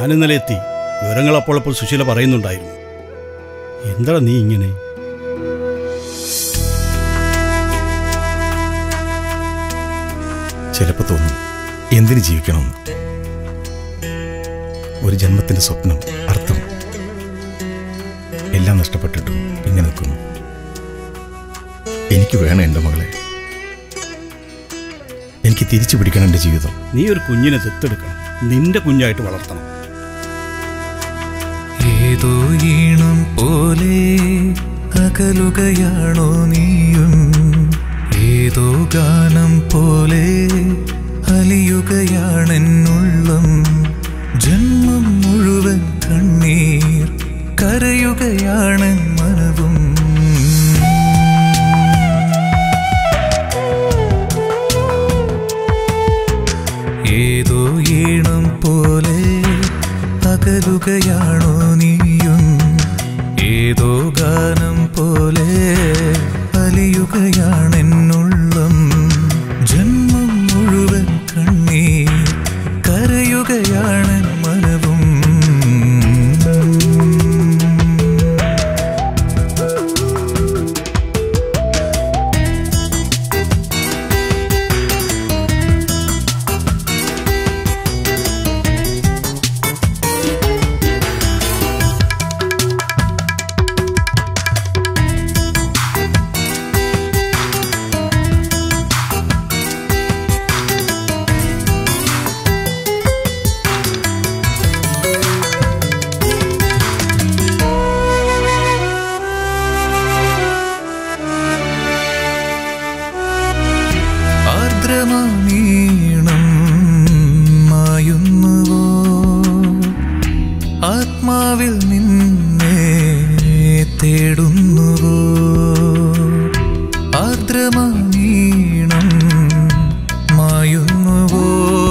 ഞാനിന്നലെ എത്തി. വിവരങ്ങൾ അപ്പോൾ സുശീല പറയുന്നുണ്ടായിരുന്നു. എന്താ നീ ഇങ്ങനെ? ചിലപ്പോൾ തോന്നും എന്തിനു ജീവിക്കണമെന്ന്. ഒരു ജന്മത്തിന്റെ സ്വപ്നം, അർത്ഥം എല്ലാം നഷ്ടപ്പെട്ടിട്ടും ഇങ്ങനെ നിൽക്കുന്നു. എനിക്ക് വേണം എൻ്റെ മകളെ. എനിക്ക് തിരിച്ചു പിടിക്കണം എൻ്റെ ജീവിതം. നീ ഒരു കുഞ്ഞിനെ ദത്തെടുക്കണം, നിന്റെ കുഞ്ഞായിട്ട് വളർത്തണം. ഏതോ ഈണം പോലെ അകലുകയാണോ നീയും, ഏതോ ഗാനം പോലെ അലിയുകയാണെന്നുള്ളം. ജന്മം മുഴുവൻ കണ്ണീർ കരയുകയാണ് മനവും. ഏതോ ഈണം പോലെ അകലുകയാണോ നീയും, ഏതോ ഗാനം പോലെ അലിയുകയാണെന്നുള്ളം. ജന്മം മുഴുവൻ കണ്ണീർ കരയുകയാണ് മനവും. ആർദ്രമാനീണം മായുന്നുവോ, ആത്മാവിൽ നിന്നെ തേടുന്നുവോ. ആർദ്രമാനീണം മായുന്നുവോ,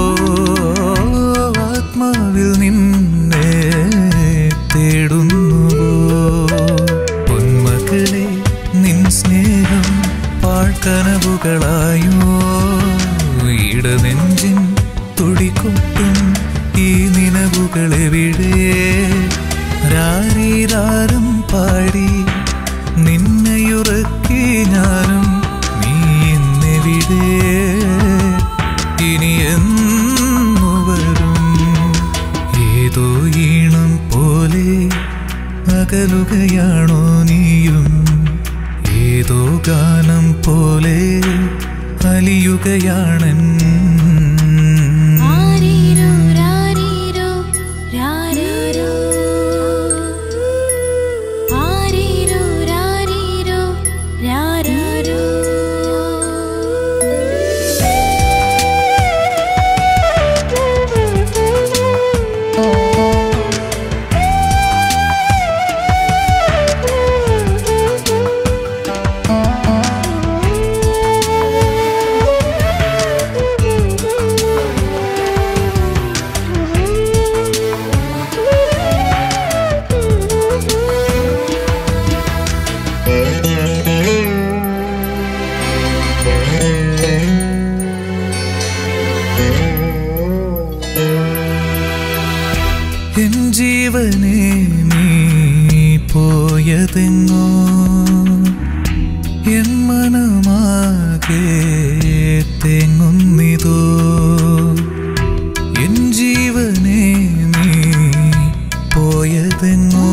ആത്മാവിൽ നിന്നെ തേടുന്നുവോ. പൊന്മകളെ നിൻ സ്നേഹം പാഴ്ക്കനവുകളായോ, ഇടനെഞ്ചിൻ തുടികൊട്ടും ഈ നിലവുകളെവിടെ. രാരീരാരം പാടി നിന്നെയുറക്കി ഞാനും, നീ എന്നെവിടെ, ഇനി എന്നു വരും. ഏതോ ഈണം പോലെ അകലുകയാണോ നീയും, ഏതോ ഗാനം പോലെ അലിയുകയാണെൻ. എൻ ജീവനെ നീ പോയതെങ്ങോ, എൻ മനമാകെ തെങ്ങുന്നിതോ. എൻ ജീവനെ നീ പോയതെങ്ങോ,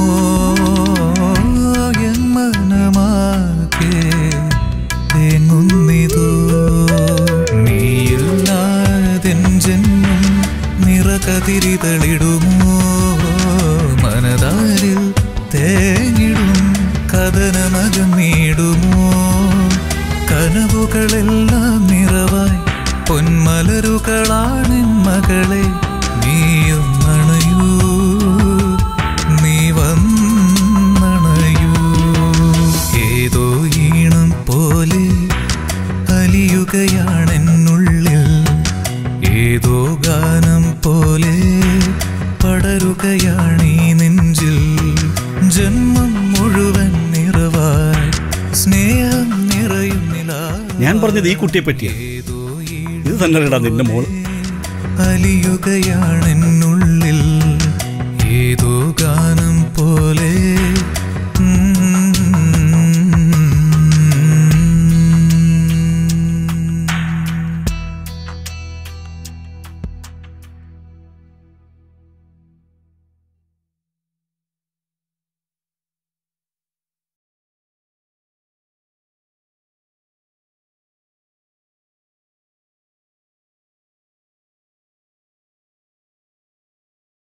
എൻ മനമാകെ തെങ്ങുന്നിതോ. നീയില്ലാതെൻ ജന്മം നിറകതിരിതളിടുമോ, മനതാരിൽ തേങ്ങിടും കഥനമകന്നിടുമോ. കനവുകളെല്ലാം നിറവായി പൊന്മലരുകളാണെൻ മകളെ, നീയൊന്നണയൂ, നീ വന്നണയൂ. ഏതോ ഈണം പോലെ അലിയുകയാണെന്നുള്ളിൽ, ഏതോ ഗാനം പോലെ പടരുകയാണീ നെഞ്ചിൽ. ജന്മം മുഴുവൻ നിറവായി സ്നേഹം നിറയുന്നില്ല. ഞാൻ പറഞ്ഞത് ഈ കുട്ടിയെ പറ്റിയാ. ഇത് തന്നെ നിന്റെ മോൾ. അലിയുകയാണെന്നുള്ളിൽ, ഏതോ ഗാനം പോലെ